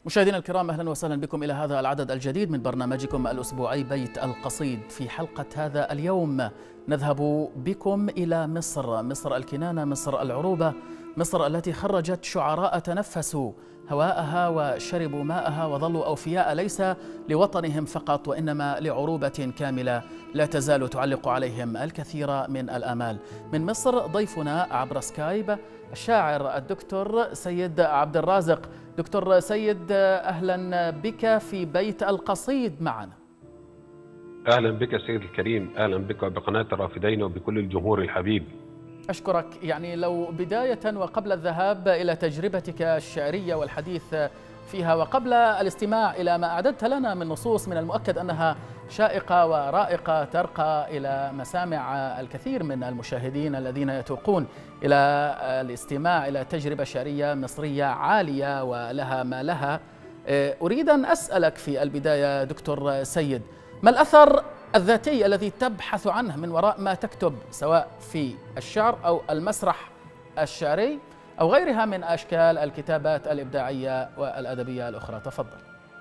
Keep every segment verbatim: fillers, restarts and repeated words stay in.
مشاهدينا الكرام، أهلا وسهلا بكم إلى هذا العدد الجديد من برنامجكم الأسبوعي بيت القصيد. في حلقة هذا اليوم نذهب بكم إلى مصر، مصر الكنانة، مصر العروبة، مصر التي خرجت شعراء تنفسوا هواءها وشربوا ماءها وظلوا أوفياء ليس لوطنهم فقط وإنما لعروبة كاملة لا تزال تعلق عليهم الكثير من الآمال. من مصر ضيفنا عبر سكايب الشاعر الدكتور سيد عبد الرازق. دكتور سيد، أهلا بك في بيت القصيد معنا. أهلا بك سيد الكريم، أهلا بك وبقناة الرافدين وبكل الجمهور الحبيب. أشكرك. يعني لو بداية وقبل الذهاب إلى تجربتك الشعرية والحديث فيها وقبل الاستماع إلى ما أعددت لنا من نصوص من المؤكد أنها شائقة ورائقة ترقى إلى مسامع الكثير من المشاهدين الذين يتوقون إلى الاستماع إلى تجربة شعرية مصرية عالية ولها ما لها، أريد أن أسألك في البداية دكتور سيد، ما الأثر الذاتي الذي تبحث عنه من وراء ما تكتب، سواء في الشعر أو المسرح الشعري أو غيرها من أشكال الكتابات الإبداعية والأدبية الأخرى؟ تفضل.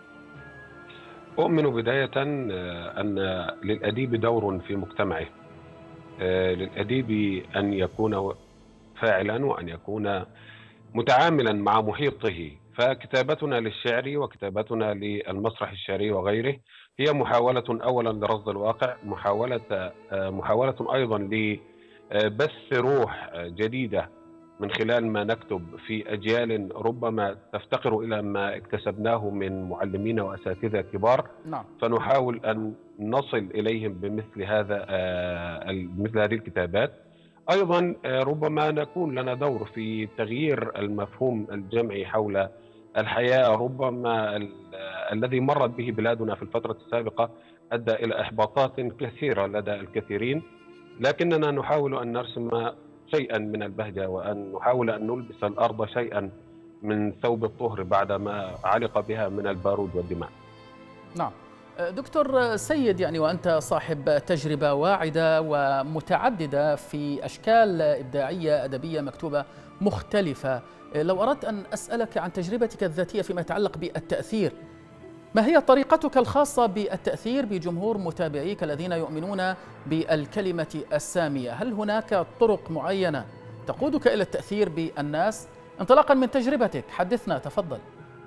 أؤمن بداية أن للأديب دور في مجتمعه، للأديب أن يكون فاعلا وأن يكون متعاملا مع محيطه. فكتابتنا للشعر وكتابتنا للمسرح الشعري وغيره هي محاولة أولا لرصد الواقع، محاولة محاولة أيضا لبث روح جديدة من خلال ما نكتب في أجيال ربما تفتقر إلى ما اكتسبناه من معلمين وأساتذة كبار. نعم. فنحاول أن نصل إليهم بمثل هذا مثل هذه الكتابات. أيضا ربما نكون لنا دور في تغيير المفهوم الجمعي حول الحياة، ربما ال الذي مرت به بلادنا في الفترة السابقة أدى إلى إحباطات كثيرة لدى الكثيرين، لكننا نحاول أن نرسم شيئا من البهجة وأن نحاول أن نلبس الأرض شيئا من ثوب الطهر بعدما علق بها من البارود والدماء. نعم. دكتور سيد، يعني وأنت صاحب تجربة واعدة ومتعددة في أشكال إبداعية أدبية مكتوبة مختلفة، لو أردت أن أسألك عن تجربتك الذاتية فيما يتعلق بالتأثير، ما هي طريقتك الخاصة بالتأثير بجمهور متابعيك الذين يؤمنون بالكلمة السامية؟ هل هناك طرق معينة تقودك إلى التأثير بالناس انطلاقا من تجربتك؟ حدثنا، تفضل.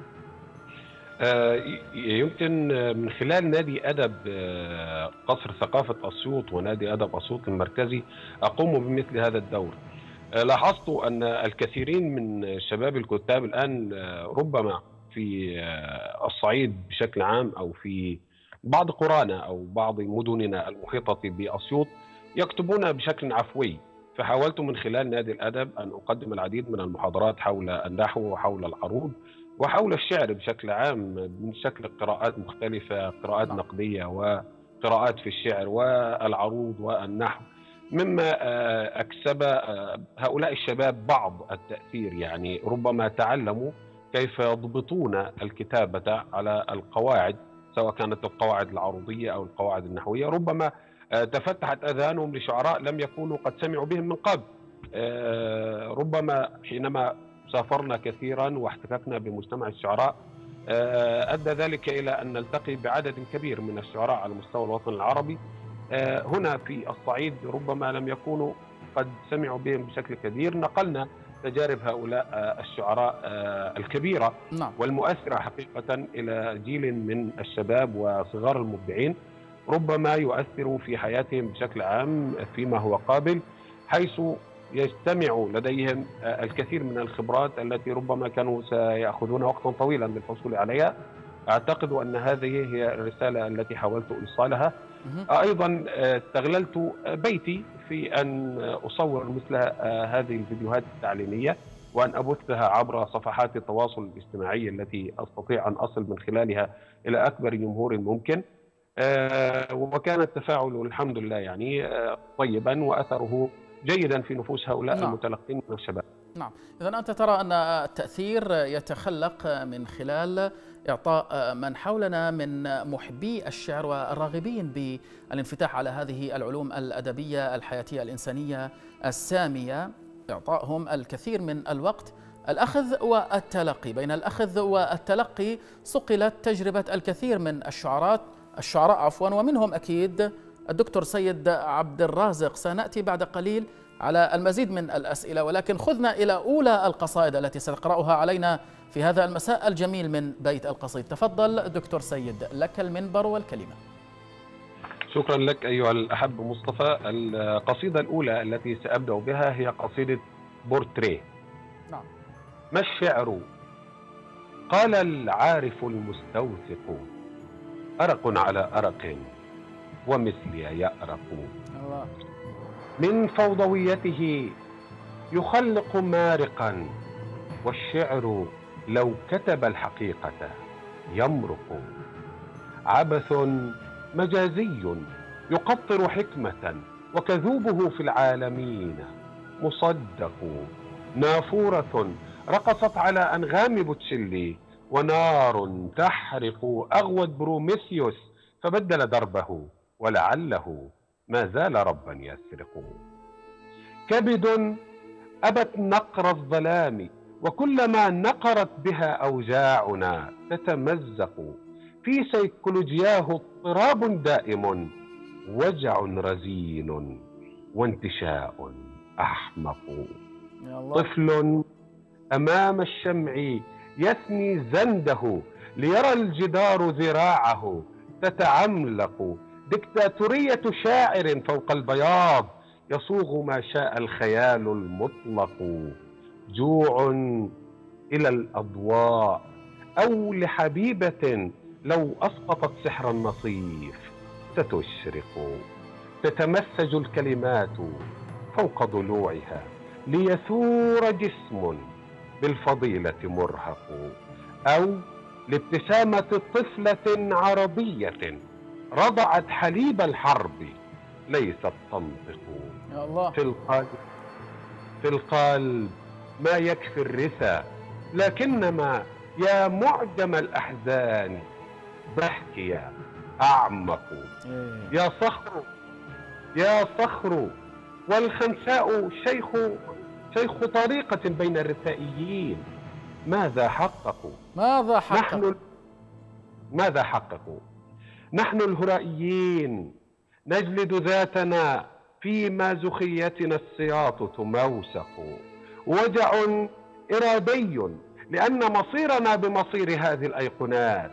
يمكن من خلال نادي أدب قصر ثقافة أسيوط ونادي أدب أسيوط المركزي أقوم بمثل هذا الدور. لاحظت أن الكثيرين من شباب الكتاب الآن ربما في الصعيد بشكل عام أو في بعض قرانا أو بعض مدننا المحيطة بأسيوط يكتبون بشكل عفوي، فحاولت من خلال نادي الأدب أن أقدم العديد من المحاضرات حول النحو وحول العروض وحول الشعر بشكل عام من شكل قراءات مختلفة، قراءات نقدية وقراءات في الشعر والعروض والنحو، مما أكسب هؤلاء الشباب بعض التأثير. يعني ربما تعلموا كيف يضبطون الكتابة على القواعد، سواء كانت القواعد العروضية أو القواعد النحوية. ربما تفتحت أذهانهم لشعراء لم يكونوا قد سمعوا بهم من قبل. ربما حينما سافرنا كثيرا واحتككنا بمجتمع الشعراء أدى ذلك إلى أن نلتقي بعدد كبير من الشعراء على مستوى الوطن العربي. هنا في الصعيد ربما لم يكونوا قد سمعوا بهم بشكل كبير. نقلنا تجارب هؤلاء الشعراء الكبيرة نعم. والمؤثرة حقيقة إلى جيل من الشباب وصغار المبدعين ربما يؤثروا في حياتهم بشكل عام فيما هو قابل، حيث يجتمع لديهم الكثير من الخبرات التي ربما كانوا سيأخذون وقتا طويلا للحصول عليها. أعتقد أن هذه هي الرسالة التي حاولت إيصالها. أيضا استغللت بيتي في أن أصور مثل هذه الفيديوهات التعليمية وأن أبثها عبر صفحات التواصل الاجتماعي التي أستطيع أن أصل من خلالها إلى أكبر جمهور ممكن، وكان التفاعل الحمد لله يعني طيبا وأثره جيدا في نفوس هؤلاء نعم. المتلقين من الشباب. نعم، إذن أنت ترى أن التأثير يتخلق من خلال إعطاء من حولنا من محبي الشعر والراغبين بالانفتاح على هذه العلوم الأدبية الحياتية الإنسانية السامية، إعطائهم الكثير من الوقت الأخذ والتلقي. بين الأخذ والتلقي صقلت تجربة الكثير من الشعراء الشعراء عفوا ومنهم أكيد الدكتور سيد عبد الرازق. سنأتي بعد قليل على المزيد من الأسئلة، ولكن خذنا إلى أولى القصائد التي ستقرأها علينا في هذا المساء الجميل من بيت القصيد. تفضل دكتور سيد، لك المنبر والكلمة. شكرا لك أيها الأحب مصطفى. القصيدة الأولى التي سأبدأ بها هي قصيدة بورتريه. نعم. ما الشعر؟ قال العارف المستوثق: أرق على أرق ومثلي يأرق. الله. من فوضويته يخلق مارقا، والشعر لو كتب الحقيقة يمرق. عبث مجازي يقطر حكمة، وكذوبه في العالمين مصدق. نافورة رقصت على أنغام بوتشيلي، ونار تحرق أغوت بروميثيوس فبدل دربه، ولعله ما زال ربا يسرق. كبد أبت نقر الظلام، وكلما نقرت بها أوجاعنا تتمزق. في سيكولوجياه اضطراب دائم، وجع رزين وانتشاء أحمق. طفل أمام الشمع يثني زنده، ليرى الجدار ذراعه تتعملق. دكتاتورية شاعر فوق البياض، يصوغ ما شاء الخيال المطلق. جوع إلى الأضواء أو لحبيبة لو أسقطت سحر النصيف ستشرق. تتمسج الكلمات فوق ضلوعها، ليثور جسم بالفضيلة مرهق. أو لابتسامة طفلة عربية رضعت حليب الحرب ليست تنطق. يا الله. في القلب في القلب ما يكفي الرثى، لكنما يا معجم الأحزان ضحكي أعمق. يا صخر يا صخر والخنساء شيخ شيخ طريقة بين الرثائيين. ماذا حققوا؟ ماذا حققوا؟ نحن ماذا حققوا؟ نحن الهرائيين نجلد ذاتنا فيما زخيتنا السياط تموسق. وجع إرادي لأن مصيرنا بمصير هذه الأيقونات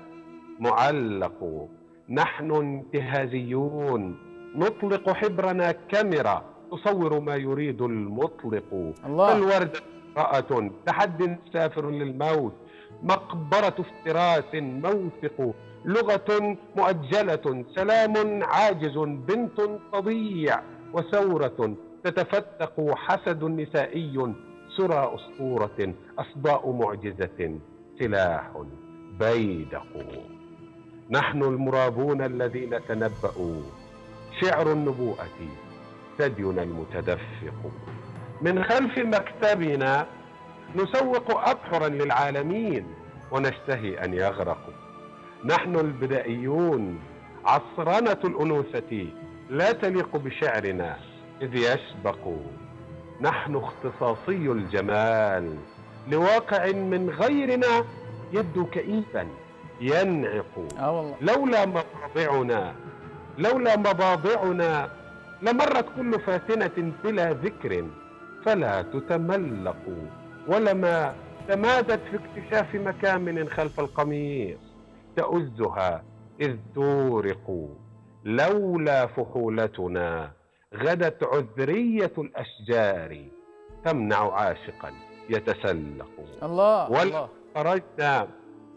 معلق. نحن انتهازيون نطلق حبرنا كاميرا تصور ما يريد المطلق. الله. الوردة امرأة تحد سافر للموت، مقبرة افتراس موثق. لغة مؤجلة سلام عاجز، بنت تضيع وثورة تتفتق. حسد نسائي سرى أسطورة، أصداء معجزة سلاح بيدق. نحن المرابون الذين تنبأوا، شعر النبوءة ثدينا المتدفق. من خلف مكتبنا نسوق أبحرا للعالمين ونشتهي أن يغرقوا. نحن البدائيون عصرنة الأنوثة لا تليق بشعرنا إذ يسبق. نحن اختصاصي الجمال لواقع من غيرنا يبدو كئيبا ينعق. لولا مباضعنا لولا مباضعنا لمرت كل فاتنة بلا ذكر فلا تتملق. ولما تمادت في اكتشاف مكامن خلف القميص تؤزها إذ تورق. لولا فحولتنا غدت عذرية الأشجار تمنع عاشقا يتسلق. الله. ولا خرجنا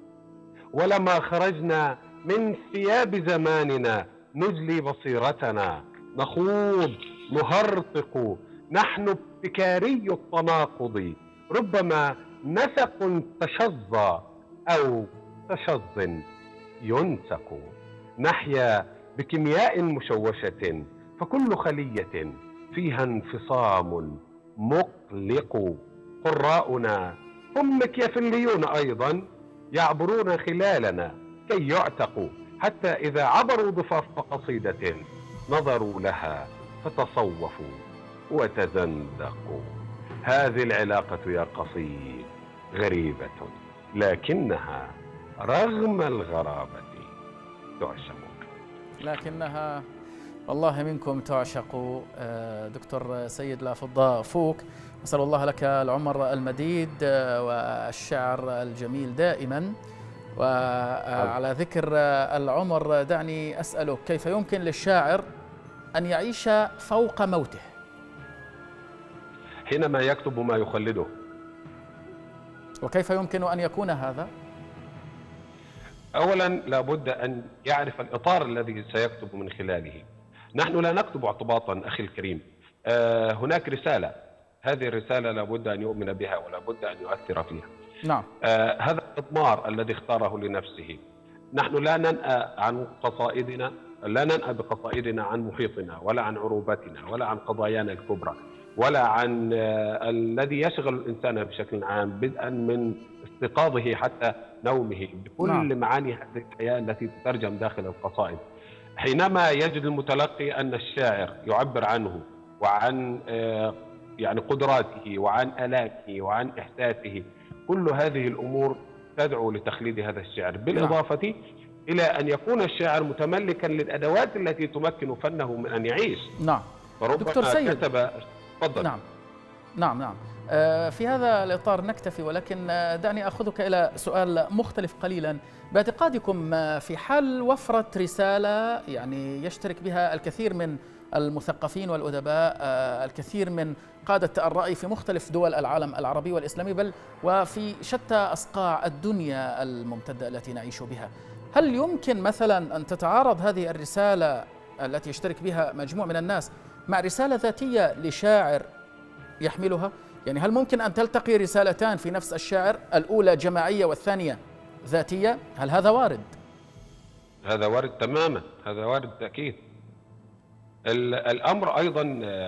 ولما خرجنا من ثياب زماننا نجلي بصيرتنا، نخوض نهرطق. نحن ابتكاري التناقض، ربما نسق تشظى أو تشظ ينسق. نحيا بكيمياء مشوشة، فكل خلية فيها انفصام مقلق. قراؤنا هم مكيافيليون أيضا يعبرون خلالنا كي يعتقوا، حتى إذا عبروا ضفاف قصيدة نظروا لها فتصوفوا وتزندقوا. هذه العلاقة يا قصيد غريبة لكنها رغم الغرابة تعشق. لكنها والله منكم تعشق. دكتور سيد لافضة فوك، أسأل الله لك العمر المديد والشعر الجميل دائما. وعلى ذكر العمر دعني أسألك، كيف يمكن للشاعر أن يعيش فوق موته؟ حينما يكتب ما يخلده. وكيف يمكن أن يكون هذا؟ أولا لابد أن يعرف الإطار الذي سيكتب من خلاله. نحن لا نكتب اعتباطا أخي الكريم، آه هناك رسالة، هذه الرسالة لابد أن يؤمن بها ولابد أن يؤثر فيها. نعم. آه هذا الإضمار الذي اختاره لنفسه. نحن لا ننأى عن قصائدنا، لا ننأى بقصائدنا عن محيطنا ولا عن عروباتنا ولا عن قضايانا الكبرى ولا عن آه الذي يشغل الإنسان بشكل عام، بدءا من استيقاظه حتى نومه، بكل نعم. معاني هذه الحياة التي تترجم داخل القصائد. حينما يجد المتلقي أن الشاعر يعبر عنه وعن آه يعني قدراته وعن آلامه وعن إحساسه، كل هذه الأمور تدعو لتخليد هذا الشعر، بالإضافة نعم. إلى أن يكون الشاعر متملكا للأدوات التي تمكن فنه من أن يعيش. نعم. دكتور سيد كتب. تفضل. نعم نعم نعم في هذا الإطار نكتفي، ولكن دعني أخذك إلى سؤال مختلف قليلا. باعتقادكم في حال وفرة رسالة يعني يشترك بها الكثير من المثقفين والأدباء، الكثير من قادة الرأي في مختلف دول العالم العربي والإسلامي، بل وفي شتى أصقاع الدنيا الممتدة التي نعيش بها، هل يمكن مثلا أن تتعارض هذه الرسالة التي يشترك بها مجموع من الناس مع رسالة ذاتية لشاعر يحملها؟ يعني هل ممكن أن تلتقي رسالتان في نفس الشاعر، الأولى جماعية والثانية ذاتية؟ هل هذا وارد؟ هذا وارد تماما، هذا وارد تأكيد. الأمر أيضا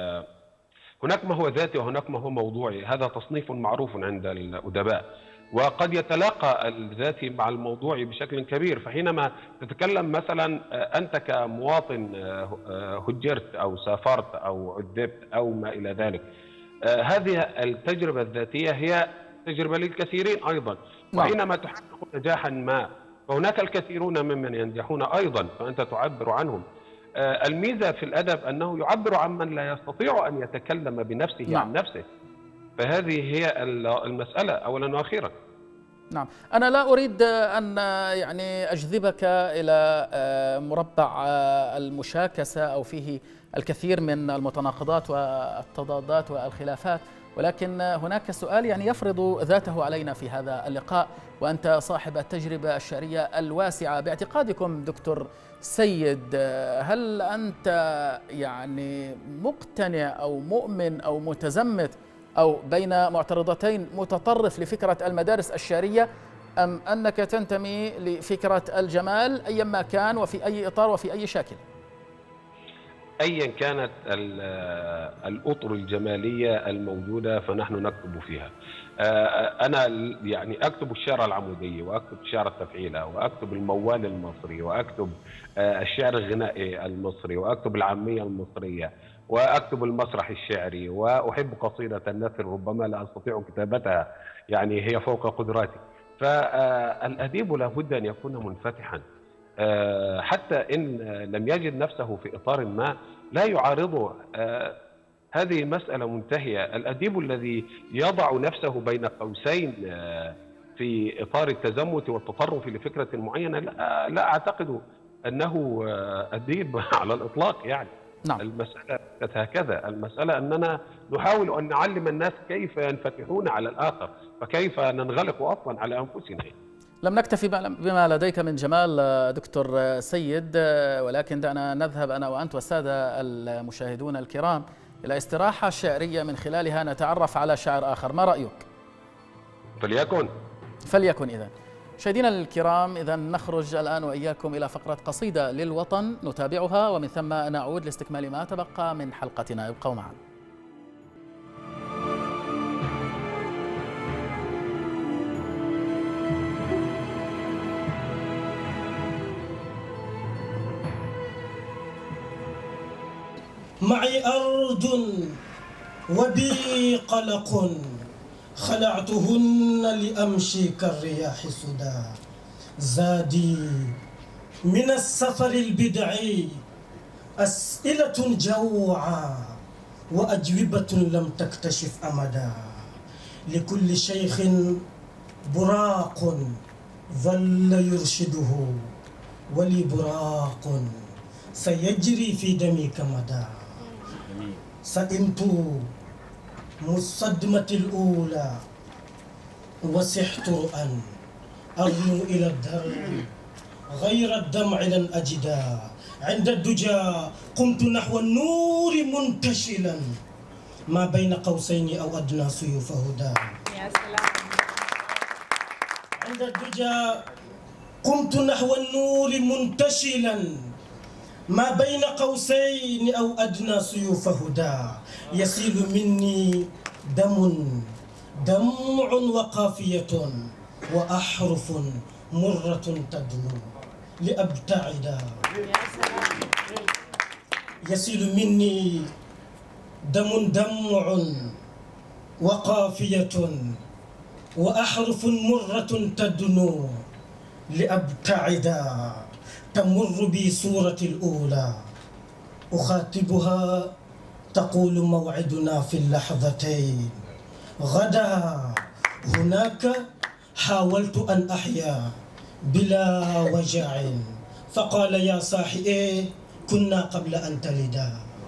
هناك ما هو ذاتي وهناك ما هو موضوعي، هذا تصنيف معروف عند الأدباء، وقد يتلاقى الذاتي مع الموضوعي بشكل كبير. فحينما تتكلم مثلا أنت كمواطن هجرت أو سافرت أو عذبت أو ما إلى ذلك، هذه التجربة الذاتية هي تجربة للكثيرين أيضا. وحينما تحقق نجاحا ما فهناك الكثيرون ممن ينجحون أيضا، فأنت تعبر عنهم. الميزة في الأدب أنه يعبر عن من لا يستطيع أن يتكلم بنفسه نعم. عن نفسه، فهذه هي المسألة أولا وأخيرا. نعم. أنا لا أريد أن يعني أجذبك إلى مربع المشاكسة أو فيه الكثير من المتناقضات والتضادات والخلافات، ولكن هناك سؤال يعني يفرض ذاته علينا في هذا اللقاء، وأنت صاحب التجربة الشعرية الواسعة. باعتقادكم دكتور سيد، هل أنت يعني مقتنع أو مؤمن أو متزمت أو بين معترضتين متطرف لفكرة المدارس الشعرية، أم أنك تنتمي لفكرة الجمال أيا ما كان وفي أي إطار وفي أي شكل؟ أيا كانت الأطر الجمالية الموجودة فنحن نكتب فيها. أنا يعني أكتب الشعر العمودي، وأكتب شعر التفعيلة، وأكتب الموال المصري، وأكتب الشعر الغنائي المصري، وأكتب العامية المصرية، وأكتب المسرح الشعري، وأحب قصيدة النثر ربما لا أستطيع كتابتها، يعني هي فوق قدراتي. فالأديب لابد أن يكون منفتحا، حتى إن لم يجد نفسه في إطار ما لا يعارضه. هذه مسألة منتهية. الأديب الذي يضع نفسه بين قوسين في إطار التزمت والتطرف لفكرة معينة لا أعتقد أنه أديب على الإطلاق. يعني نعم. المسألة هكذا، المسألة أننا نحاول أن نعلم الناس كيف ينفتحون على الآخر، فكيف ننغلق أصلا على أنفسنا. لم نكتفي بما لديك من جمال دكتور سيد، ولكن دعنا نذهب أنا وأنت والسادة المشاهدون الكرام إلى استراحة شعرية من خلالها نتعرف على شاعر آخر. ما رأيك؟ فليكن فليكن إذن. مشاهدينا الكرام، إذن نخرج الآن وإياكم إلى فقرة قصيدة للوطن نتابعها، ومن ثم نعود لاستكمال ما تبقى من حلقتنا. ابقوا معنا. معي أرض وبي قلق، خلعتهن لأمشي كالرياح سدى زادي من السفر البدعي أسئلة جوعى وأجوبة لم تكتشف أمدا لكل شيخ براق ظل يرشده ولي براق سيجري في دمي كمدا سئمت مصدمة الأولى وسحت رؤى أرنو إلى الدرب غير الدمع لن أجدا عند الدجى قمت نحو النور منتشلا ما بين قوسين أو أدنى سيوف هدى يا سلام. عند الدجى قمت نحو النور منتشلا ما بين قوسين أو أدنى سيوف هدى يسيل مني دم دمع وقافية وأحرف مرة تدنو لأبتعد يسيل مني دم دمع وقافية وأحرف مرة تدنو لأبتعد تمر بي صورة الأولى أخاطبها تقول موعدنا في اللحظتين غدا هناك حاولت أن أحيا بلا وجع فقال يا صاحي إيه كنا قبل أن تلدا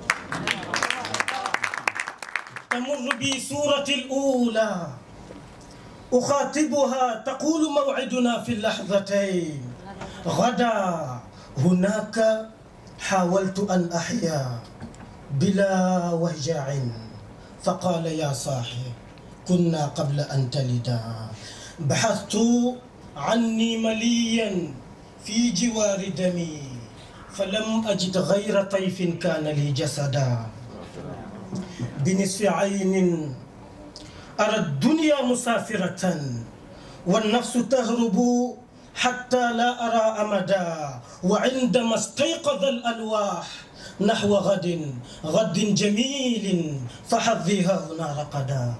تمر بي صورة الأولى أخاطبها تقول موعدنا في اللحظتين غدا هناك حاولت أن أحيا بلا وجع فقال يا صاحي كنا قبل أن تلدا بحثت عني مليا في جوار دمي فلم أجد غير طيف كان لي جسدا بنصف عين أرى الدنيا مسافرة والنفس تهرب حتى لا أرى أمدا وعندما استيقظ الألواح نحو غد غد جميل فحظي ها هنا رقدا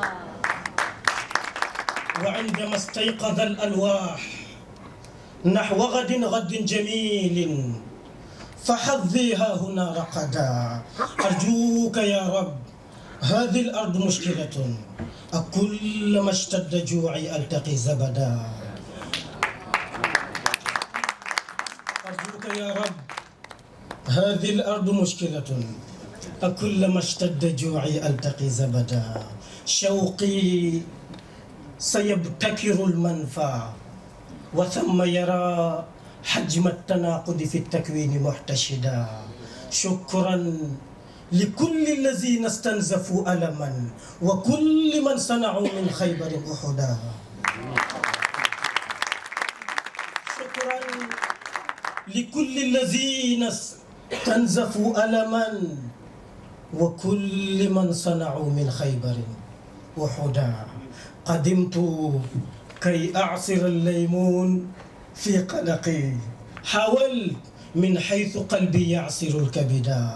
وعندما استيقظ الألواح نحو غد غد جميل فحظي ها هنا رقدا أرجوك يا رب هذه الأرض مشكلة أكلما اشتد جوعي ألتقي زبدا أرجوك يا رب هذه الأرض مشكلة أكلما اشتد جوعي ألتقي زبدا شوقي سيبتكر المنفى وثم يرى حجم التناقض في التكوين محتشدا شكرا لكل الذين استنزفوا ألما وكل من صنعوا من خيبر أحدا شكرا لكل الذين استنزفوا ألما وكل من صنعوا من خيبر أحدا قدمت كي أعصر الليمون في قلقي حاولت من حيث قلبي يعصر الكبدا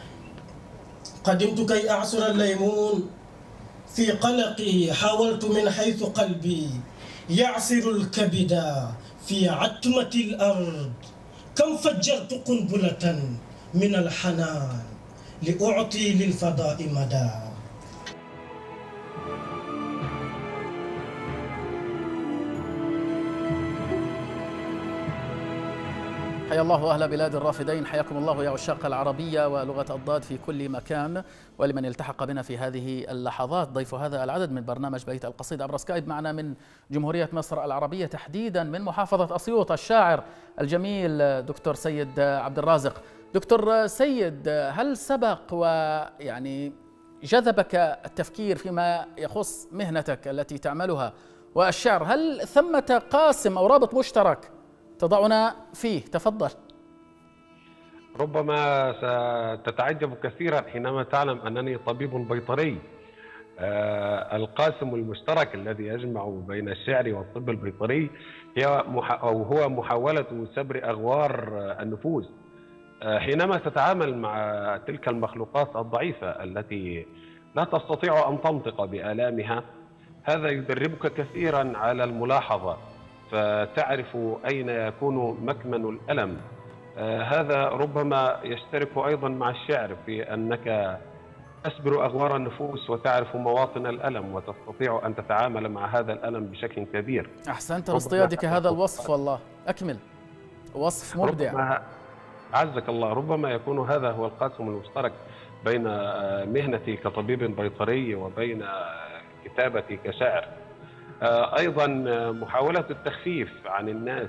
قدمت كي أعصر الليمون في قلقي حاولت من حيث قلبي يعصر الكبدا في عتمة الأرض كم فجرت قنبلة من الحنان لأعطي للفضاء مدى حيا الله أهل بلاد الرافدين، حياكم الله يا عشاق العربية ولغة الضاد في كل مكان. ولمن التحق بنا في هذه اللحظات ضيف هذا العدد من برنامج بيت القصيد عبر سكايب معنا من جمهورية مصر العربية تحديدا من محافظة أسيوط الشاعر الجميل دكتور سيد عبد الرازق. دكتور سيد، هل سبق ويعني جذبك التفكير فيما يخص مهنتك التي تعملها والشعر؟ هل ثمة قاسم أو رابط مشترك تضعنا فيه؟ تفضل. ربما ستتعجب كثيرا حينما تعلم أنني طبيب بيطري. آه القاسم المشترك الذي يجمع بين الشعر والطب البيطري هي مح... أو هو محاولة سبر أغوار النفوس. آه حينما تتعامل مع تلك المخلوقات الضعيفة التي لا تستطيع أن تنطق بآلامها، هذا يدربك كثيرا على الملاحظة، فتعرف أين يكون مكمن الألم. آه هذا ربما يشترك أيضا مع الشعر في أنك تسبر أغوار النفوس وتعرف مواطن الألم وتستطيع أن تتعامل مع هذا الألم بشكل كبير. أحسنت لاصطيادك هذا الوصف والله، أكمل. وصف مبدع. ربما عزك الله، ربما يكون هذا هو القاسم المشترك بين مهنتي كطبيب بيطري وبين كتابتي كشاعر. أيضا محاولة التخفيف عن الناس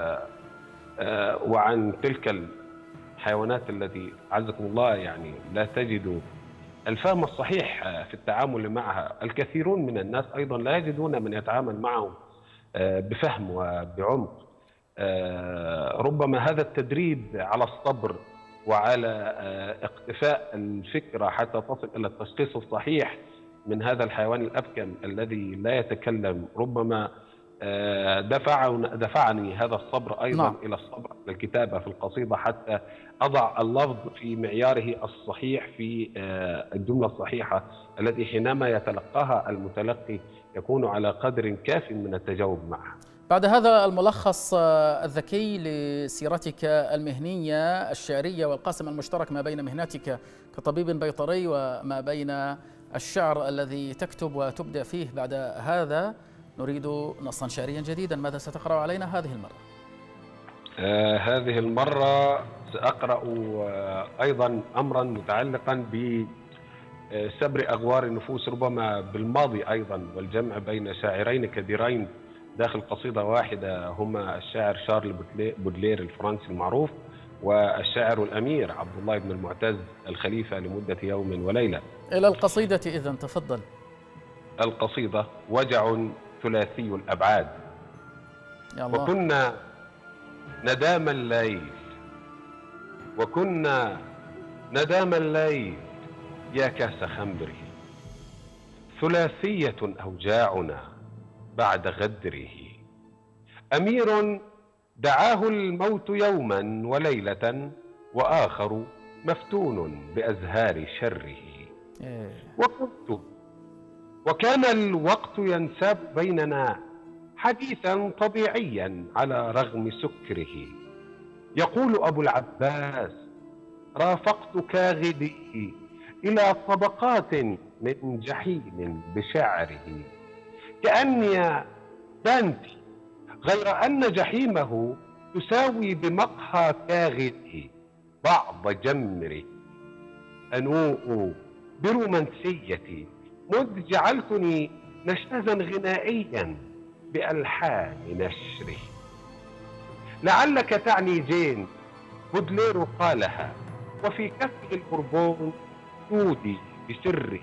وعن تلك الحيوانات التي عزكم الله يعني لا تجد الفهم الصحيح في التعامل معها. الكثيرون من الناس أيضا لا يجدون من يتعامل معهم بفهم وبعمق. ربما هذا التدريب على الصبر وعلى اقتفاء الفكرة حتى تصل إلى التشخيص الصحيح من هذا الحيوان الأبكم الذي لا يتكلم، ربما دفعني هذا الصبر أيضا نعم. إلى الصبر على الكتابة في القصيدة حتى أضع اللفظ في معياره الصحيح في الجملة الصحيحة التي حينما يتلقاها المتلقي يكون على قدر كاف من التجاوب معها. بعد هذا الملخص الذكي لسيرتك المهنية الشعرية والقاسم المشترك ما بين مهنتك كطبيب بيطري وما بين الشعر الذي تكتب وتبدع فيه، بعد هذا نريد نصا شعريا جديدا. ماذا ستقرأ علينا هذه المرة؟ آه هذه المرة سأقرأ آه أيضا أمرا متعلقا بسبر أغوار النفوس، ربما بالماضي أيضا، والجمع بين شاعرين كبيرين داخل قصيدة واحدة، هما الشاعر شارل بودلير الفرنسي المعروف والشاعر الأمير عبد الله بن المعتز الخليفة لمدة يوم وليلة. إلى القصيدة إذن، تفضل. القصيدة: وجع ثلاثي الأبعاد. يا الله. وكنا ندام الليل وكنا ندام الليل يا كاس خمره، ثلاثية أوجاعنا بعد غدره. أمير دعاه الموت يوما وليلة، وآخر مفتون بأزهار شره. وقلت وكان الوقت ينساب بيننا حديثا طبيعيا على رغم سكره. يقول أبو العباس: رافقت كاغدي إلى طبقات من جحيم بشعره، كأني دانتي، غير أن جحيمه تساوي بمقهى كاغدي بعض جمره. أنوء برومانسيتي مذ جعلتني نشازا غنائيا بألحان نشره. لعلك تعني جين، بودلير قالها، وفي كفه البربون تودي بسره.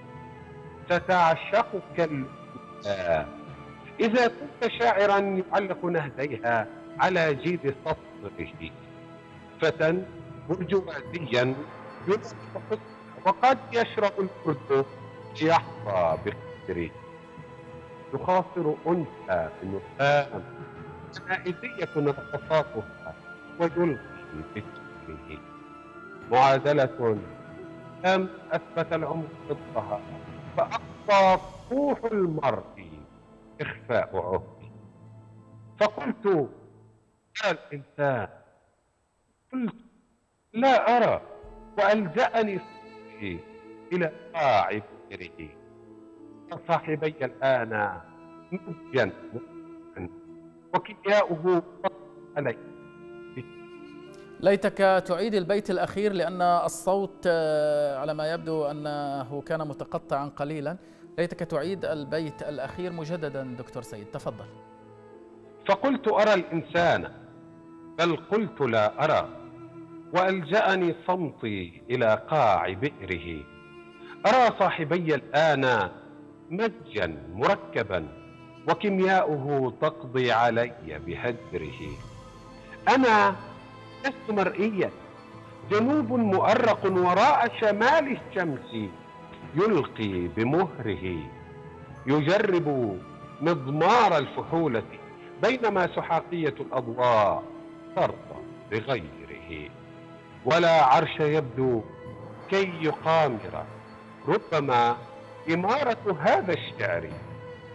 ستعشقك الأولى إذا كنت شاعرا يعلق نهديها على جيد سطره. فتى برجوازيا يلصق حسنه، وقد يشرب البرد ليحظى بقدره. يخاصر أنثى النخام نائزية رقصاتها ويلقي بفكره. معادلة لم أثبت العمر ضدها، فأقصى طموح المرء إخفاء عهده. فقلت: يا الإنسان، قلت لا أرى، وألجأني صوتي إلى قاع فكره. صاحبي الآن مبين وكياؤه علي. ليتك تعيد البيت الأخير لأن الصوت على ما يبدو أنه كان متقطعا قليلا. ليتك تعيد البيت الأخير مجددا دكتور سيد، تفضل. فقلت أرى الإنسان، بل قلت لا أرى، وألجأني صمتي إلى قاع بئره. أرى صاحبي الآن مزجا مركبا، وكيمياؤه تقضي علي بهدره. أنا لست مرئيا، جنوب مؤرق وراء شمال الشمس يلقي بمهره. يجرب مضمار الفحولة، بينما سحاقية الأضواء ترضى بغيره. ولا عرش يبدو كي يقامر، ربما إمارة هذا الشعر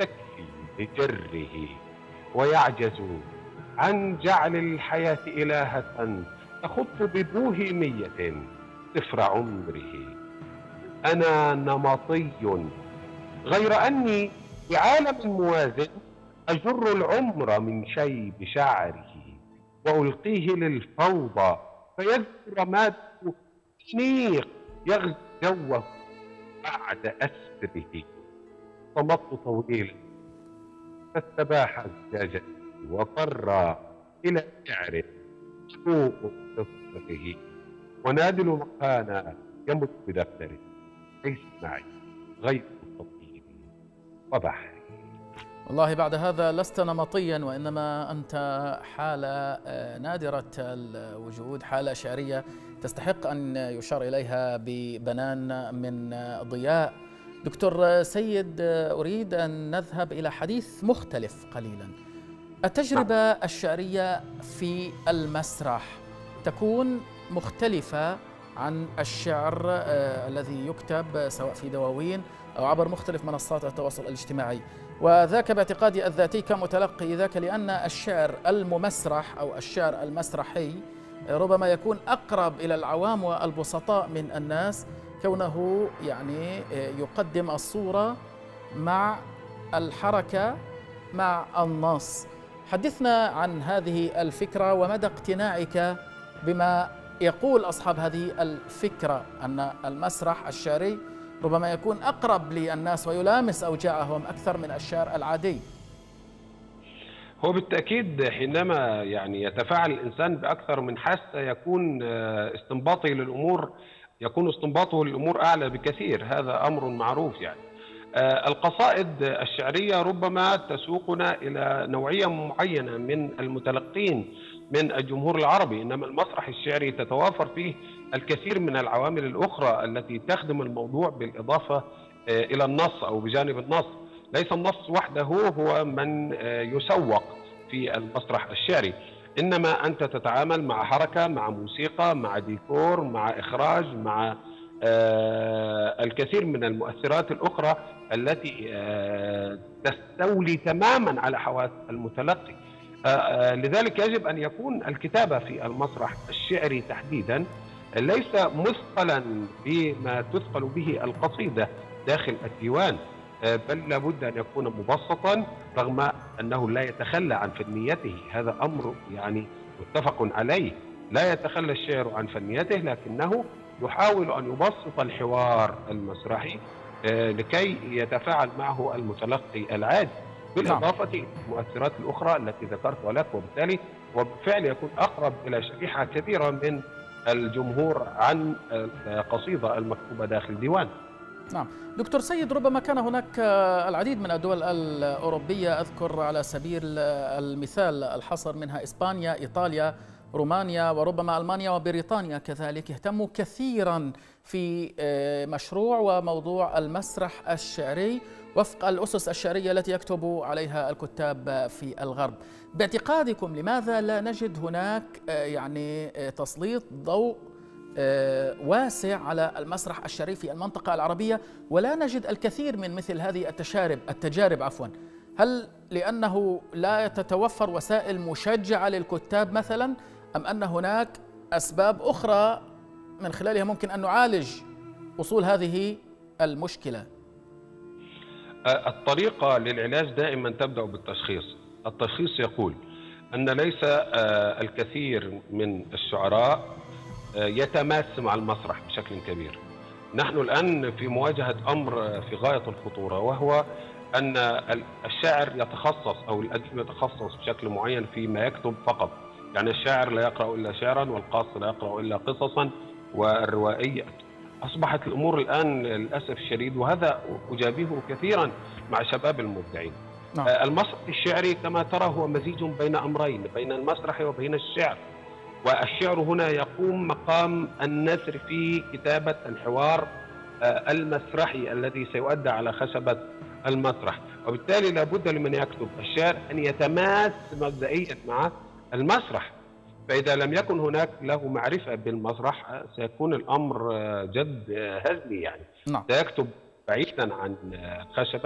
لجره، ويعجز عن جعل الحياة إلهة تخط ببوهيمية صفر عمره. أنا نمطي، غير أني بعالم موازن أجر العمر من شيب شعره، وألقيه للفوضى فيذكر رماد شنيق يغزو جوه بعد أسره. صمت طويلا فاستباح زجاجته وفر إلى شعره سوء قصته، ونادل كان يمد بدفتره: ليس معي غير خطيبي وبحري. والله بعد هذا لست نمطيا، وإنما أنت حالة نادرة الوجود، حالة شعرية تستحق أن يشار إليها ببنان من ضياء. دكتور سيد، أريد أن نذهب إلى حديث مختلف قليلا. التجربة الشعرية في المسرح تكون مختلفة عن الشعر الذي يكتب سواء في دواوين أو عبر مختلف منصات التواصل الاجتماعي، وذاك باعتقادي الذاتي كمتلقي ذاك لأن الشعر الممسرح أو الشعر المسرحي ربما يكون أقرب إلى العوام والبسطاء من الناس، كونه يعني يقدم الصورة مع الحركة مع النص. حدثنا عن هذه الفكرة ومدى اقتناعك بما يقول أصحاب هذه الفكرة أن المسرح الشعري ربما يكون أقرب للناس ويلامس أوجاعهم أكثر من الشعر العادي. هو بالتأكيد حينما يعني يتفاعل الإنسان بأكثر من حاسة يكون استنباطه للأمور يكون استنباطه للأمور أعلى بكثير، هذا أمر معروف. يعني القصائد الشعرية ربما تسوقنا إلى نوعية معينة من المتلقين من الجمهور العربي، إنما المسرح الشعري تتوافر فيه الكثير من العوامل الأخرى التي تخدم الموضوع بالإضافة إلى النص أو بجانب النص. ليس النص وحده هو من يسوق في المسرح الشعري، إنما أنت تتعامل مع حركة، مع موسيقى، مع ديكور، مع إخراج، مع الكثير من المؤثرات الأخرى التي تستولي تماما على حواس المتلقي. لذلك يجب أن يكون الكتابة في المسرح الشعري تحديدا ليس مثقلا بما تثقل به القصيدة داخل الديوان، بل لابد أن يكون مبسطا رغم أنه لا يتخلى عن فنيته. هذا أمر يعني متفق عليه، لا يتخلى الشعر عن فنيته، لكنه يحاول أن يبسط الحوار المسرحي لكي يتفاعل معه المتلقي العادي، بالإضافة إلى المؤثرات الأخرى التي ذكرتها لك، وبالتالي وبالفعل يكون أقرب إلى شريحة كثيرة من الجمهور عن القصيدة المكتوبة داخل ديوان. نعم دكتور سيد، ربما كان هناك العديد من الدول الأوروبية، أذكر على سبيل المثال الحصر منها إسبانيا، إيطاليا، رومانيا، وربما ألمانيا وبريطانيا كذلك، اهتموا كثيرا في مشروع وموضوع المسرح الشعري وفق الأسس الشعرية التي يكتب عليها الكتاب في الغرب. باعتقادكم لماذا لا نجد هناك يعني تسليط ضوء واسع على المسرح الشعري في المنطقة العربية، ولا نجد الكثير من مثل هذه التجارب التجارب عفوا؟ هل لأنه لا تتوفر وسائل مشجعة للكتاب مثلا، أم أن هناك أسباب أخرى من خلالها ممكن أن نعالج وصول هذه المشكلة؟ الطريقة للعلاج دائما تبدأ بالتشخيص. التشخيص يقول أن ليس الكثير من الشعراء يتماس مع المسرح بشكل كبير. نحن الآن في مواجهة أمر في غاية الخطورة، وهو أن الشاعر يتخصص أو الأديب يتخصص بشكل معين فيما يكتب فقط. يعني الشاعر لا يقرأ إلا شعرا، والقاص لا يقرأ إلا قصصا، والروائي. أصبحت الأمور الآن للأسف الشديد، وهذا أجابهه كثيرا مع شباب المبدعين. نعم. المسرح الشعري كما ترى هو مزيج بين أمرين، بين المسرح وبين الشعر، والشعر هنا يقوم مقام النثر في كتابة الحوار المسرحي الذي سيؤدى على خشبة المسرح، وبالتالي لابد لمن يكتب الشعر أن يتماس مبدئيا مع المسرح. فإذا لم يكن هناك له معرفة بالمسرح سيكون الأمر جد هزلي. يعني نعم. سيكتب بعيدا عن الخشبة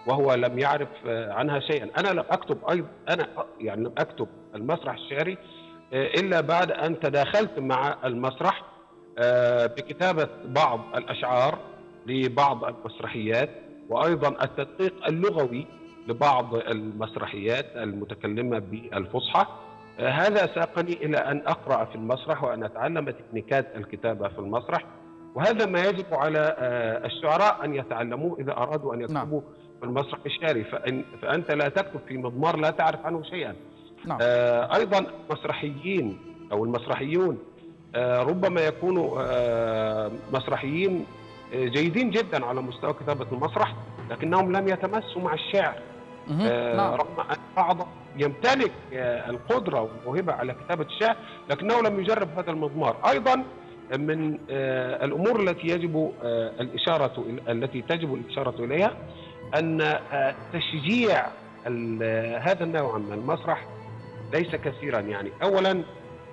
وهو لم يعرف عنها شيئا. أنا لم أكتب أيضا أنا يعني لم أكتب المسرح الشعري إلا بعد أن تداخلت مع المسرح بكتابة بعض الأشعار لبعض المسرحيات، وأيضا التدقيق اللغوي لبعض المسرحيات المتكلمة بالفصحى. هذا ساقني إلى أن أقرأ في المسرح وأن أتعلم تكنيكات الكتابة في المسرح، وهذا ما يجب على الشعراء أن يتعلموه إذا أرادوا أن يكتبوا نعم. في المسرح الشعري، فإن فأنت لا تكتب في مضمار لا تعرف عنه شيئا. نعم. أيضا المسرحيين أو المسرحيون ربما يكونوا مسرحيين جيدين جدا على مستوى كتابة المسرح، لكنهم لم يتمسوا مع الشعر. نعم. رغم أن بعضهم يمتلك القدرة والموهبة على كتابة الشعر، لكنه لم يجرب هذا المضمار. أيضا من الأمور التي يجب الإشارة التي تجب الإشارة إليها أن تشجيع هذا النوع من المسرح ليس كثيرا. يعني أولا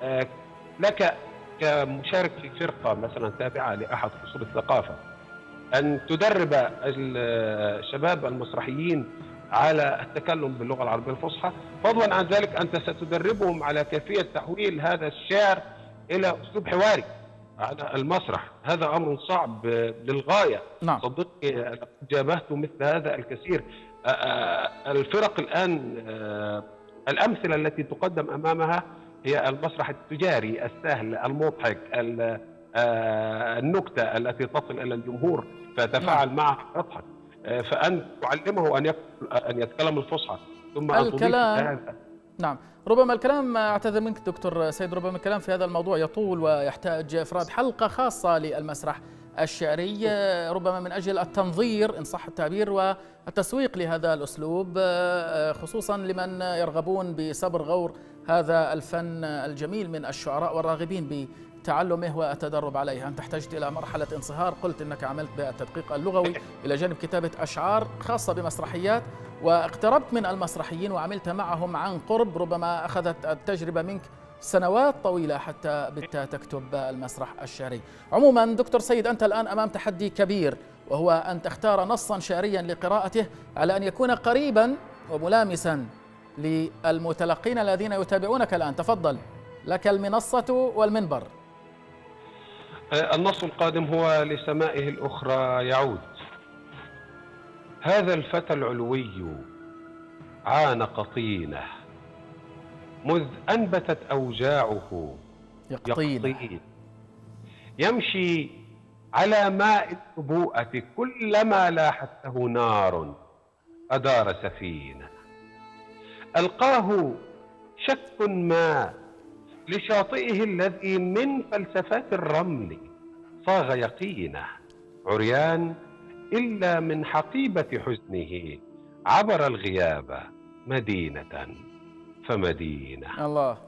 لك كمشارك في فرقة مثلا تابعة لأحد أصول الثقافة أن تدرب الشباب المسرحيين على التكلم باللغة العربية الفصحى، فضلا عن ذلك أنت ستدربهم على كيفية تحويل هذا الشعر إلى أسلوب حواري على المسرح. هذا أمر صعب للغاية. نعم. صدقني جابهت مثل هذا الكثير. الفرق الآن الأمثلة التي تقدم أمامها هي المسرح التجاري السهل المضحك، النكتة التي تصل إلى الجمهور فتفاعل معه يضحك، فأن تعلمه أن أن يتكلم الفصحى ثم الكلام. نعم، ربما الكلام، أعتذر منك دكتور سيد، ربما الكلام في هذا الموضوع يطول ويحتاج إفراد حلقة خاصة للمسرح الشعري، ربما من أجل التنظير إن صح التعبير والتسويق لهذا الأسلوب، خصوصا لمن يرغبون بصبر غور هذا الفن الجميل من الشعراء والراغبين بتعلمه والتدرب عليه. أنت احتجت إلى مرحلة انصهار، قلت أنك عملت بالتدقيق اللغوي إلى جانب كتابة أشعار خاصة بمسرحيات، واقتربت من المسرحيين وعملت معهم عن قرب، ربما أخذت التجربة منك سنوات طويلة حتى بت تكتب المسرح الشعري. عموما دكتور سيد، أنت الآن أمام تحدي كبير، وهو أن تختار نصا شعريا لقراءته على أن يكون قريبا وملامسا للمتلقين الذين يتابعونك الآن. تفضل، لك المنصة والمنبر. النص القادم هو لسمائه الأخرى يعود. هذا الفتى العلوي عانق طينه، مذ أنبتت أوجاعه يقطين، يمشي على ماء النبوءة كلما لاحته نار أدار سفينة. ألقاه شك ما لشاطئه الذي من فلسفات الرمل صاغ يقينه، عريان إلا من حقيبة حزنه عبر الغياب مدينة فمدينة. الله.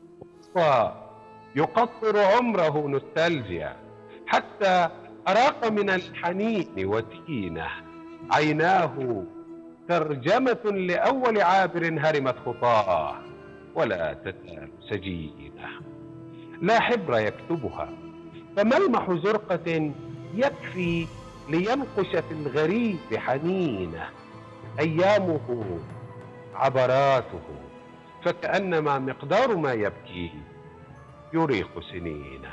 ويقطر عمره نوستالجيا حتى أراق من الحنين وتينه، عيناه ترجمة لأول عابر هرمت خطاه ولا تزال سجينة. لا حبر يكتبها فملمح زرقة يكفي لينقش في الغريب حنينه، أيامه عبراته فكأنما مقدار ما يبكيه يريق سنينه.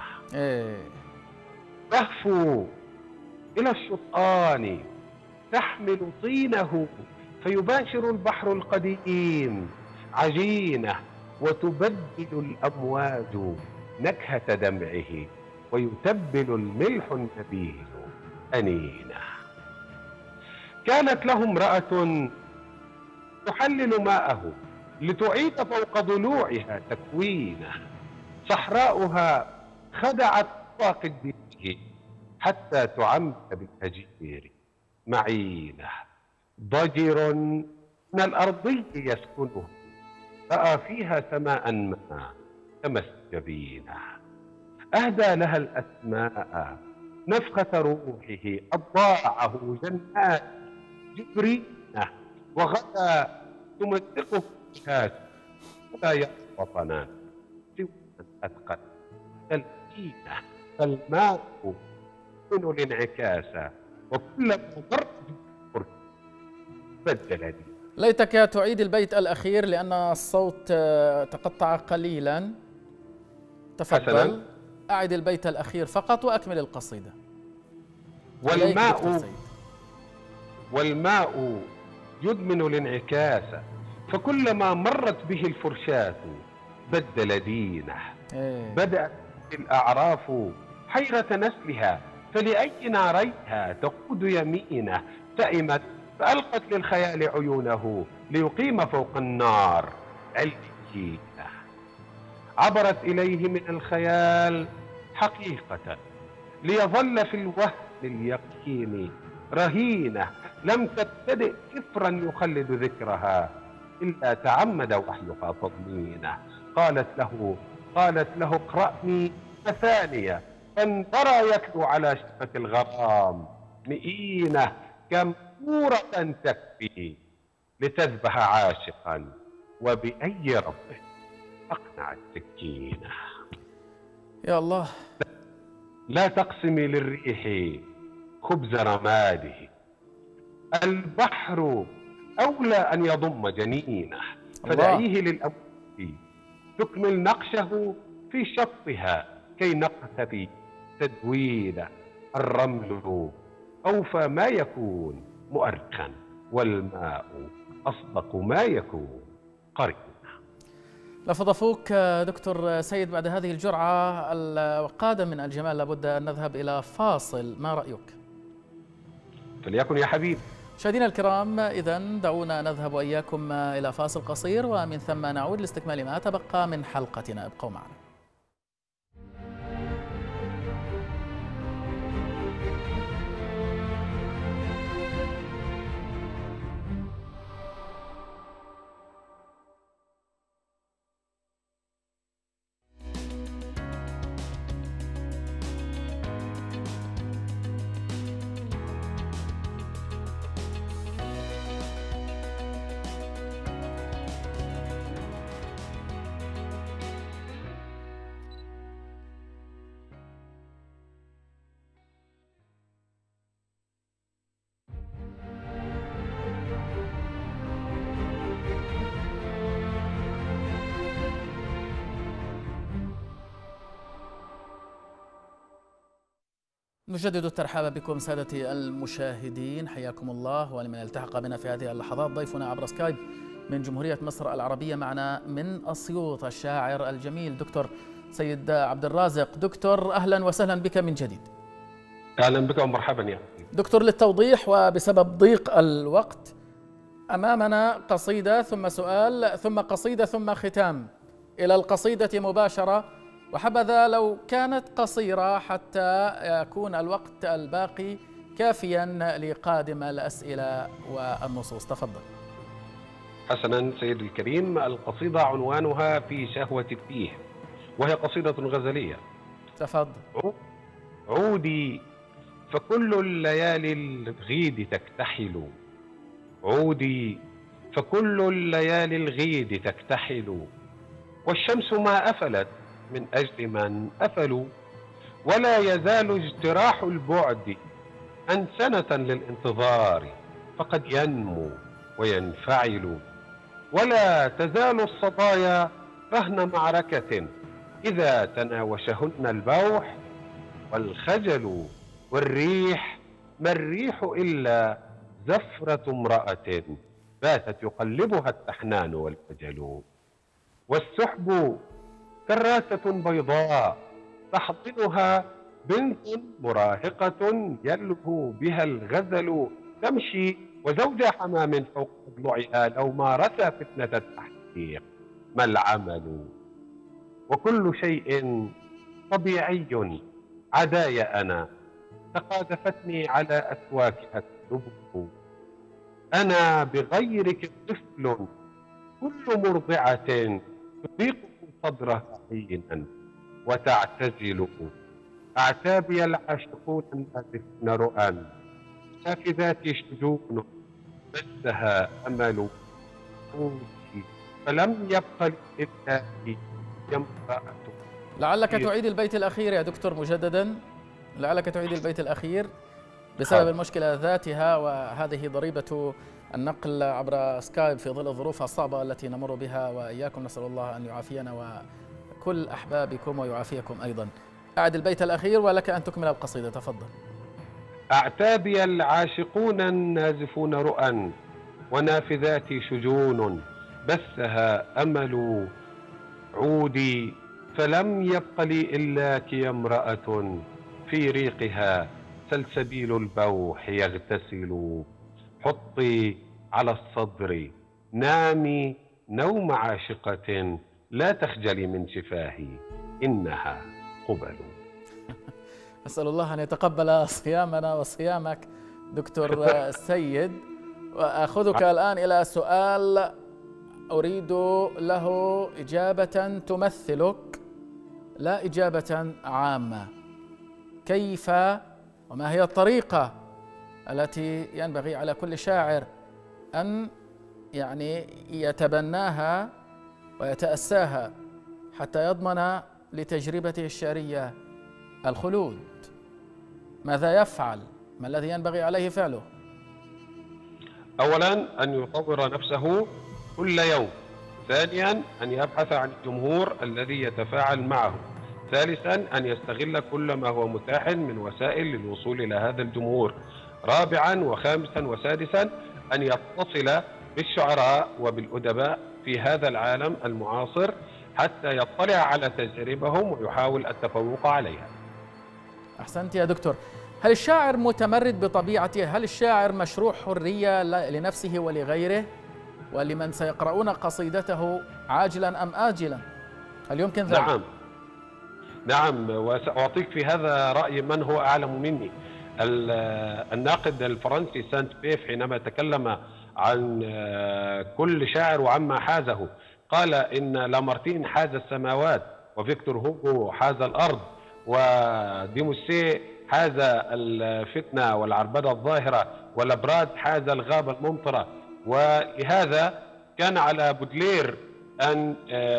تهفو إلى الشطآن تحمل طينه فيباشر البحر القديم عجينه، وتبدل الأمواج نكهة دمعه ويتبل الملح النبيل أنينه. كانت له امرأة تحلل ماءه لتعيد فوق ضلوعها تكوينه، صحراؤها خدعت طاقة بيته حتى تعمد بالهجير معينه. ضجر من الأرضي يسكنه رأى فيها سماء ما تمس جبينه، أهدى لها الأسماء نفخة روحه أضاعه جنات جبرينه، وغدا تمزقه الشاة ولا يرى وطنا سوى من أتقن تلقينه. فالماء يكون الانعكاس وكلما مر بدل دينه. ليتك تعيد البيت الأخير لأن الصوت تقطع قليلا. تفضل. حسنا. أعد البيت الأخير فقط وأكمل القصيدة. والماء والماء يدمن الانعكاس، فكلما مرت به الفرشاة بدل دينه. إيه. بدأت الأعراف حيرة نسلها، فلأي ناريها تقود يمينه. سئمت فألقت للخيال عيونه، ليقيم فوق النار عليينه. عبرت إليه من الخيال حقيقة، ليظل في الوهم اليقين رهينة. لم تبتدئ كفرا يخلد ذكرها، إلا تعمد وحيها تضمينه. قالت له قالت له اقرأني مثانية، فانبرى يتلو على شفة الغرام مئينة. كمورة تكفي لتذبح عاشقا، وبأي رب أقنع السكينة. يا الله. لا تقسمي للريح خبز رماده، البحر أولى أن يضم جنينه. فدعيه للأموج تكمل نقشه في شطها، كي نقتفي تدويله. الرمل أوفى ما يكون مؤرخا، والماء أصدق ما يكون قرينا. لفظ فوق دكتور سيد. بعد هذه الجرعة القادم من الجمال لابد أن نذهب إلى فاصل، ما رأيك؟ فليكن يا حبيب. مشاهدينا الكرام، إذن دعونا نذهب وإياكم إلى فاصل قصير، ومن ثم نعود لاستكمال ما تبقى من حلقتنا. ابقوا معنا. نجدد الترحاب بكم سادتي المشاهدين، حياكم الله. ولمن التحق بنا في هذه اللحظات، ضيفنا عبر سكايب من جمهورية مصر العربية معنا من أسيوط الشاعر الجميل دكتور سيد عبد الرازق. دكتور أهلا وسهلا بك من جديد. أهلا بك ومرحبا يا دكتور. للتوضيح وبسبب ضيق الوقت، أمامنا قصيدة ثم سؤال ثم قصيدة ثم ختام. إلى القصيدة مباشرة، وحبذا لو كانت قصيرة حتى يكون الوقت الباقي كافيا لقادم الأسئلة والنصوص. تفضل. حسنا سيدي الكريم. القصيدة عنوانها في شهوة التيه، وهي قصيدة غزلية. تفضل. عودي فكل الليالي الغيد تكتحل، عودي فكل الليالي الغيد تكتحل، والشمس ما أفلت من أجل من أفلوا، ولا يزال اجتراح البعد أنسنة للانتظار، فقد ينمو وينفعل، ولا تزال الصبايا رهن معركة إذا تناوشهن البوح والخجل، والريح ما الريح إلا زفرة امرأة باتت يقلبها التحنان والخجل، والسحب كراسة بيضاء تحضنها بنت مراهقة يلهو بها الغزل، تمشي وزوج حمام فوق أضلعها، لو مارس فتنة التحقيق ما العمل، وكل شيء طبيعي عداي أنا، تقاذفتني على أسواكها السبل، أنا بغيرك طفل كل مرضعة تضيق صدرها حينا وتعتزل، أعتابي العاشقون النازفون رؤى، نافذات شجون مسها أمل، فلم يبق لله امرأة. لعلك تعيد البيت الأخير يا دكتور مجددا، لعلك تعيد البيت الأخير بسبب المشكلة ذاتها، وهذه ضريبة النقل عبر سكايب في ظل الظروف الصعبة التي نمر بها وإياكم. نسأل الله أن يعافينا وكل أحبابكم ويعافيكم أيضا. أعد البيت الأخير ولك أن تكمل القصيدة، تفضل. أعتابي العاشقون النازفون رؤى، ونافذاتي شجون بثها أمل عودي، فلم يبق لي إلاك يا امرأة، في ريقها سلسبيل البوح يغتسل. حطي على الصدر نامي نوم عاشقة، لا تخجلي من شفاهي إنها قبل. أسأل الله أن يتقبل صيامنا وصيامك دكتور سيد. وأخذك الآن إلى سؤال أريد له إجابة تمثلك لا إجابة عامة. كيف وما هي الطريقة التي ينبغي على كل شاعر أن يعني يتبناها ويتأساها حتى يضمن لتجربته الشعرية الخلود؟ ماذا يفعل؟ ما الذي ينبغي عليه فعله؟ أولا أن يطور نفسه كل يوم. ثانيا أن يبحث عن الجمهور الذي يتفاعل معه. ثالثا أن يستغل كل ما هو متاح من وسائل للوصول إلى هذا الجمهور. رابعا وخامسا وسادسا أن يتصل بالشعراء وبالأدباء في هذا العالم المعاصر حتى يطلع على تجاربهم ويحاول التفوق عليها. أحسنت يا دكتور. هل الشاعر متمرد بطبيعته؟ هل الشاعر مشروع حرية لنفسه ولغيره ولمن سيقرؤون قصيدته عاجلا أم آجلا؟ هل يمكن ذلك؟ نعم نعم، وسأعطيك في هذا رأي من هو أعلم مني. الناقد الفرنسي سانت بيف حينما تكلم عن كل شاعر وعما حازه قال إن لامارتين حاز السماوات، وفيكتور هوغو حاز الأرض، وديموسي حاز الفتنة والعربدة الظاهرة، ولابراد حاز الغابة الممطرة. ولهذا كان على بودلير أن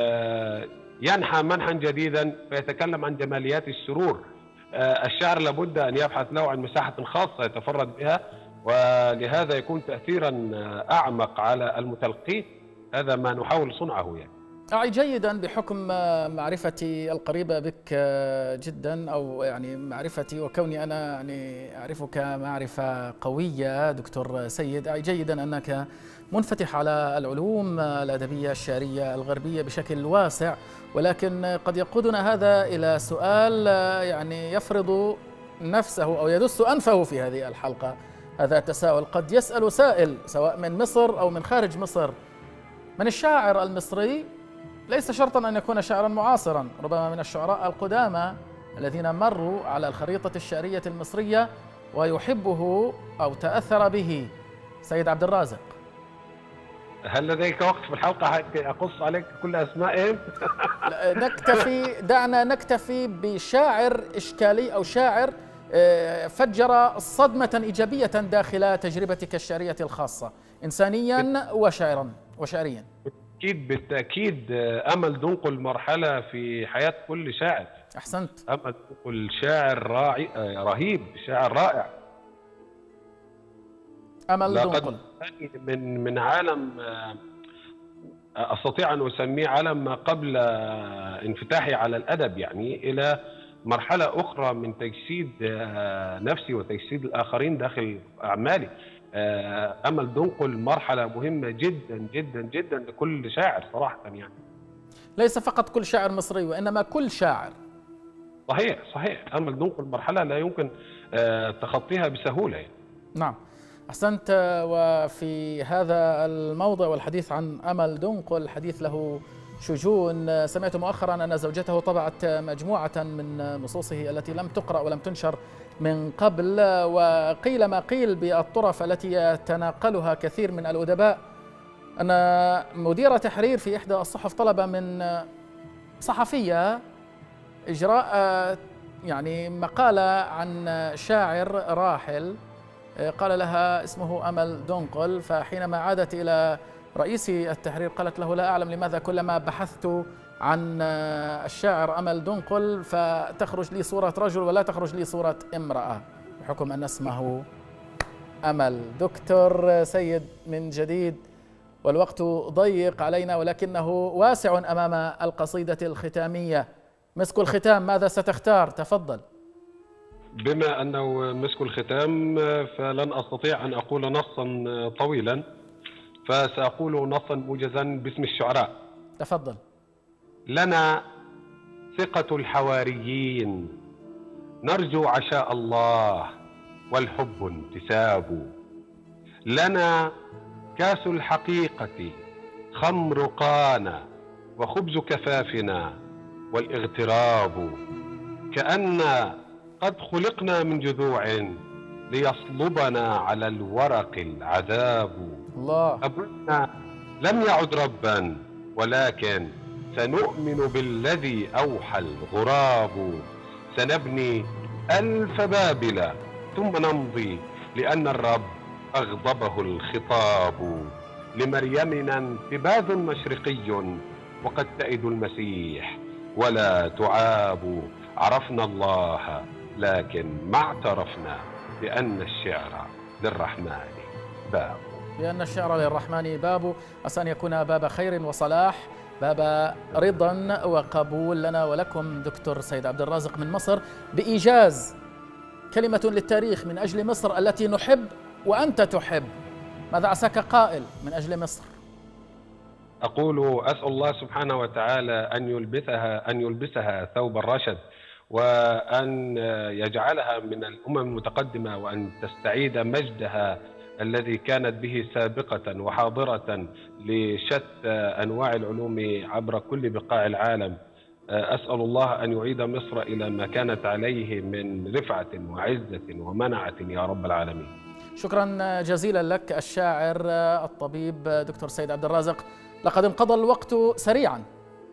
ينحى منحا جديدا فيتكلم عن جماليات السرور. الشاعر لابد أن يبحث له عن مساحة خاصة يتفرد بها، ولهذا يكون تأثيرا أعمق على المتلقي. هذا ما نحاول صنعه يعني. أعي جيدا بحكم معرفتي القريبة بك جدا، أو يعني معرفتي وكوني أنا يعني أعرفك معرفة قوية دكتور سيد، أعي جيدا أنك منفتح على العلوم الأدبية الشعرية الغربية بشكل واسع، ولكن قد يقودنا هذا إلى سؤال يعني يفرض نفسه أو يدس أنفه في هذه الحلقة. هذا التساؤل قد يسأل سائل سواء من مصر أو من خارج مصر: من الشاعر المصري ليس شرطا أن يكون شاعرا معاصرا، ربما من الشعراء القدامى الذين مروا على الخريطة الشعرية المصرية ويحبه أو تأثر به سيد عبد الرازق. هل لديك وقت في الحلقة أقص عليك كل أسمائهم؟ نكتفي دعنا نكتفي بشاعر إشكالي أو شاعر فجر صدمة إيجابية داخل تجربتك الشعرية الخاصة إنسانيا وشاعرا وشعريا. أكيد بالتأكيد أمل دنقل مرحلة في حياة كل شاعر. أحسنت. أمل دنقل شاعر راعي رهيب، شاعر رائع. أمل دنقل من من عالم أستطيع أن أسميه عالم ما قبل انفتاحي على الأدب، يعني إلى مرحلة أخرى من تجسيد نفسي وتجسيد الآخرين داخل أعمالي. أمل دنقل مرحلة مهمة جدا جدا جدا لكل شاعر صراحة يعني. ليس فقط كل شاعر مصري وإنما كل شاعر. صحيح صحيح، أمل دنقل مرحلة لا يمكن تخطيها بسهولة يعني. نعم أحسنت. وفي هذا الموضع والحديث عن أمل دنقل حديث له شجون، سمعت مؤخرا أن زوجته طبعت مجموعة من نصوصه التي لم تقرأ ولم تنشر من قبل، وقيل ما قيل بالطرف التي يتناقلها كثير من الأدباء أن مدير تحرير في إحدى الصحف طلب من صحفية إجراء يعني مقالة عن شاعر راحل قال لها اسمه أمل دنقل، فحينما عادت إلى رئيس التحرير قالت له: لا أعلم لماذا كلما بحثت عن الشاعر أمل دنقل فتخرج لي صورة رجل ولا تخرج لي صورة امرأة، بحكم أن اسمه أمل. دكتور سيد من جديد، والوقت ضيق علينا ولكنه واسع أمام القصيدة الختامية. مسك الختام، ماذا ستختار؟ تفضل. بما أنه مسك الختام فلن أستطيع أن أقول نصا طويلا، فسأقول نصا موجزا باسم الشعراء. تفضل. لنا ثقة الحواريين، نرجو عشاء الله والحب انتساب. لنا كاس الحقيقة خمر قانا، وخبز كفافنا والاغتراب. كأن قد خلقنا من جذوع ليصلبنا على الورق العذاب. الله. أبونا لم يعد ربا، ولكن سنؤمن بالذي أوحى الغراب. سنبني ألف بابل ثم نمضي، لأن الرب أغضبه الخطاب. لمريمنا انتباذ مشرقي، وقد تئد المسيح ولا تعاب. عرفنا الله لكن ما اعترفنا بأن الشعر للرحمن باب. بأن الشعر للرحمن باب. عسى أن يكون باب خير وصلاح، باب رضا وقبول لنا ولكم. دكتور سيد عبد الرازق من مصر، بإيجاز كلمة للتاريخ من أجل مصر التي نحب وأنت تحب. ماذا عساك قائل من أجل مصر؟ أقول أسأل الله سبحانه وتعالى أن يلبسها أن يلبسها ثوب الرشد، وأن يجعلها من الأمم المتقدمة، وأن تستعيد مجدها الذي كانت به سابقة وحاضرة لشتى أنواع العلوم عبر كل بقاع العالم. أسأل الله أن يعيد مصر إلى ما كانت عليه من رفعة وعزة ومنعة يا رب العالمين. شكرا جزيلا لك الشاعر الطبيب دكتور سيد عبد الرازق. لقد انقضى الوقت سريعا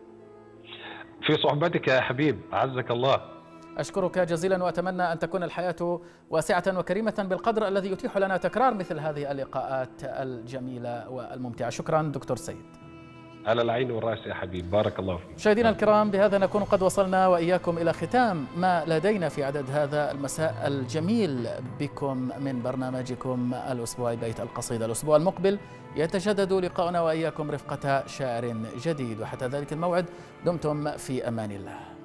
في صحبتك يا حبيب، أعزك الله. أشكرك جزيلا، وأتمنى أن تكون الحياة واسعة وكريمة بالقدر الذي يتيح لنا تكرار مثل هذه اللقاءات الجميلة والممتعة. شكرا دكتور سيد. على العين والرأس يا حبيب، بارك الله فيك. مشاهدينا الكرام، بهذا نكون قد وصلنا وإياكم إلى ختام ما لدينا في عدد هذا المساء الجميل بكم من برنامجكم الأسبوعي بيت القصيدة. الأسبوع المقبل يتجدد لقاؤنا وإياكم رفقة شاعر جديد، وحتى ذلك الموعد دمتم في أمان الله.